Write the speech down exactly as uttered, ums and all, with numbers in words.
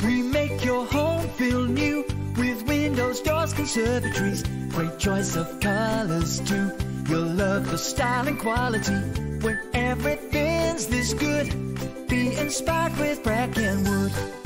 We make your home feel new with windows, doors, conservatories. Great choice of colors too. You'll love the style and quality. When everything's this good, be inspired with Bracken Wood.